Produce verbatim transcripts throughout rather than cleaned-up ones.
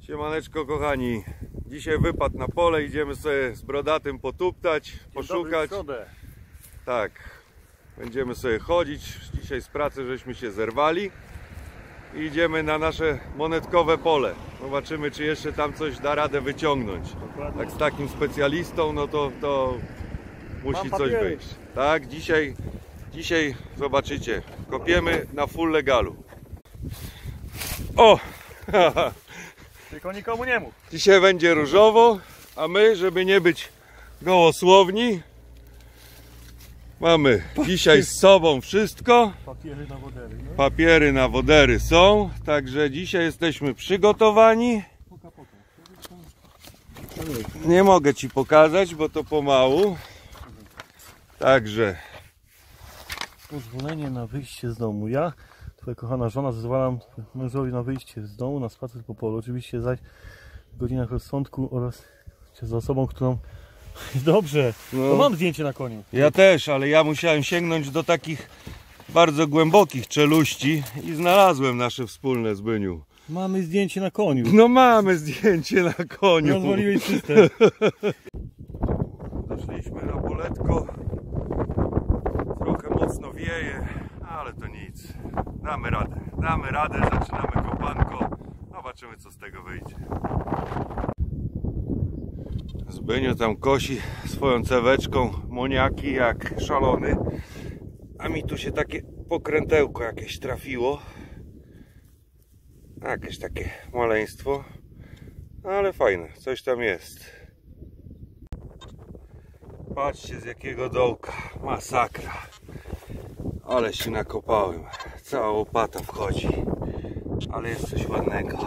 Siemaneczko kochani, dzisiaj wypad na pole, idziemy sobie z Brodatym potuptać, poszukać. Tak, będziemy sobie chodzić, dzisiaj z pracy żeśmy się zerwali i idziemy na nasze monetkowe pole. Zobaczymy, czy jeszcze tam coś da radę wyciągnąć. Dokładnie. Tak z takim specjalistą, no to, to musi coś wyjść. Tak, dzisiaj, dzisiaj zobaczycie, kopiemy na full legalu. O! Tylko nikomu nie mów. Dzisiaj będzie różowo, a my, żeby nie być gołosłowni, mamy dzisiaj z sobą wszystko. Papiery na wodery. No? Papiery na wodery są, także dzisiaj jesteśmy przygotowani. Poka, poka. Nie mogę Ci pokazać, bo to pomału. Także pozwolenie na wyjście z domu. Ja, twoja kochana żona, zezwalam mężowi na wyjście z domu, na spacer po polu. Oczywiście zaś w godzinach rozsądku oraz z osobą, którą... Dobrze, no, to mam zdjęcie na koniu. Ja też, ale ja musiałem sięgnąć do takich bardzo głębokich czeluści i znalazłem nasze wspólne, Zbyniu. Mamy zdjęcie na koniu. No mamy zdjęcie na koniu. Rozwaliłeś system. Doszliśmy na poletko. Trochę mocno wieje, ale to nic. Damy radę. Damy radę, zaczynamy kopanko. Zobaczymy, co z tego wyjdzie. Zbyniu tam kosi swoją ceweczką moniaki jak szalony. A mi tu się takie pokrętełko jakieś trafiło. Jakieś takie maleństwo. Ale fajne, coś tam jest. Patrzcie, z jakiego dołka. Masakra. Ale się nakopałem. Cała łopata wchodzi. Ale jest coś ładnego.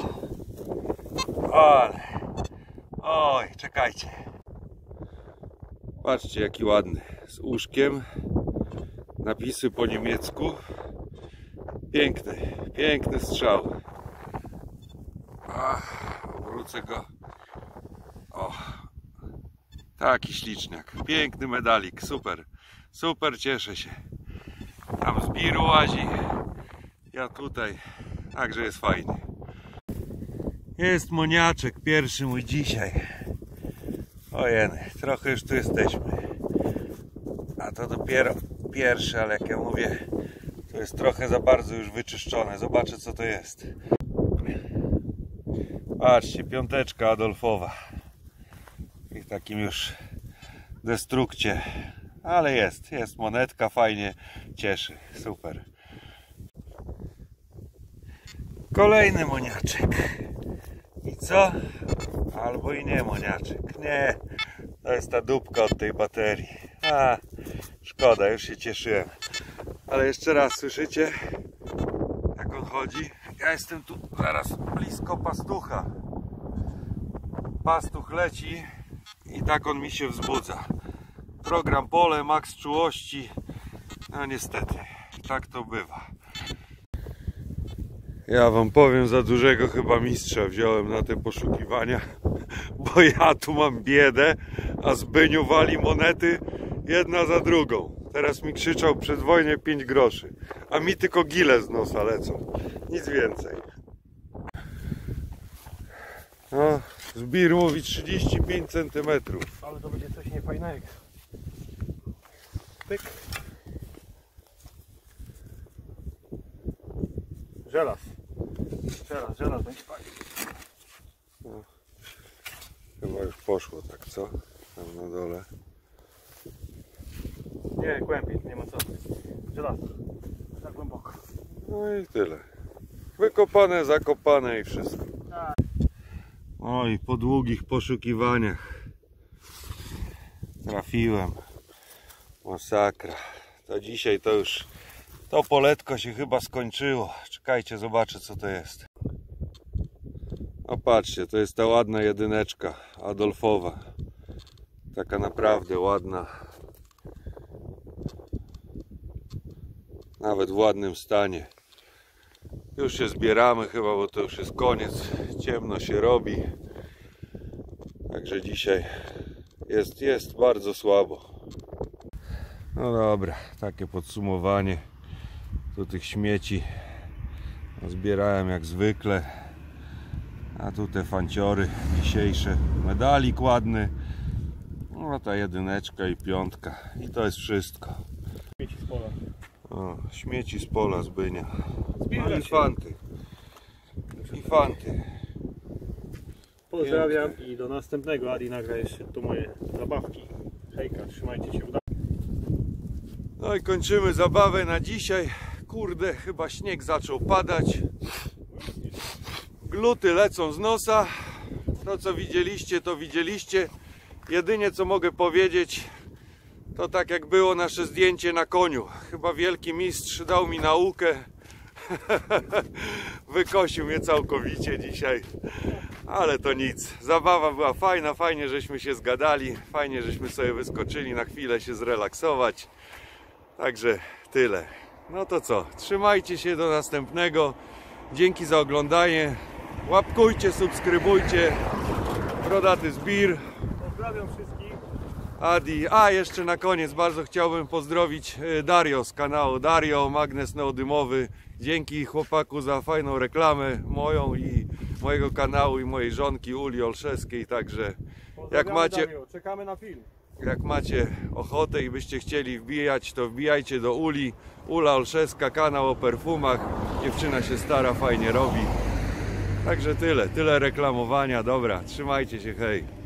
Ale. Oj, czekajcie. Patrzcie, jaki ładny. Z uszkiem. Napisy po niemiecku. Piękny, piękny strzał. Ach, obrócę go. O. Taki śliczniak. Piękny medalik. Super. Super, cieszę się. Tam zbiru łazi. Ja tutaj. Także jest fajnie. Jest moniaczek. Pierwszy mój dzisiaj. Ojeny. Trochę już tu jesteśmy. A to dopiero pierwszy, ale jak ja mówię, to jest trochę za bardzo już wyczyszczone. Zobaczę, co to jest. Patrzcie. Piąteczka Adolfowa. I w takim już destrukcie, ale jest, jest monetka, fajnie, cieszy, super. Kolejny moniaczek. I co? Albo i nie moniaczek. Nie, to jest ta dupka od tej baterii. A, szkoda, już się cieszyłem. Ale jeszcze raz, słyszycie? Jak on chodzi? Ja jestem tu zaraz blisko pastucha. Pastuch leci. I tak on mi się wzbudza. Program pole, maks czułości. No niestety, tak to bywa. Ja wam powiem, za dużego chyba mistrza wziąłem na te poszukiwania. Bo ja tu mam biedę, a Zbyniu wali monety jedna za drugą. Teraz mi krzyczał przed wojną pięć groszy. A mi tylko gile z nosa lecą. Nic więcej. No, zbir mówi trzydzieści pięć centymetrów. Ale to będzie coś niefajnego. Pyk. Żelaz. Żelaz, żelaz będzie fajny. No, chyba już poszło, tak co? Tam na dole. Nie, głębiej, nie ma co. Żelaz. Tak głęboko. No i tyle. Wykopane, zakopane i wszystko. Tak. Oj, po długich poszukiwaniach trafiłem. Masakra. To dzisiaj to już to poletko się chyba skończyło. Czekajcie, zobaczę, co to jest. O, patrzcie, to jest ta ładna jedyneczka Adolfowa. Taka naprawdę ładna. Nawet w ładnym stanie. Już się zbieramy chyba, bo to już jest koniec. Ciemno się robi. Także dzisiaj jest, jest bardzo słabo. No dobra, takie podsumowanie. Tu tych śmieci zbierałem jak zwykle. A tu te fanciory dzisiejsze, medalik ładny. No ta jedyneczka i piątka. I to jest wszystko. Śmieci z pola. O, śmieci z pola Zbynia. Zbierać No i fanty. I fanty. Pozdrawiam i do następnego. Adi nagra jeszcze tu moje zabawki. Hejka, trzymajcie się. Uda No i kończymy zabawę na dzisiaj. Kurde, chyba śnieg zaczął padać. Gluty lecą z nosa. To co widzieliście, to widzieliście. Jedynie co mogę powiedzieć, to tak jak było nasze zdjęcie na koniu. Chyba wielki mistrz dał mi naukę. Wykosił mnie całkowicie dzisiaj. Ale to nic. Zabawa była fajna, fajnie żeśmy się zgadali. Fajnie żeśmy sobie wyskoczyli na chwilę się zrelaksować. Także tyle. No to co? Trzymajcie się do następnego. Dzięki za oglądanie. Łapkujcie, subskrybujcie. Brodaty Zbir. Pozdrawiam wszystkich. Adi. A jeszcze na koniec bardzo chciałbym pozdrowić Dario z kanału Dario, magnes neodymowy. Dzięki chłopaku za fajną reklamę moją i mojego kanału i mojej żonki Uli Olszewskiej. Także jak macie, Dario. Czekamy na film. jak macie ochotę i byście chcieli wbijać, to wbijajcie do Uli. Ula Olszewska, kanał o perfumach. Dziewczyna się stara, fajnie robi. Także tyle, tyle reklamowania. Dobra, trzymajcie się, hej.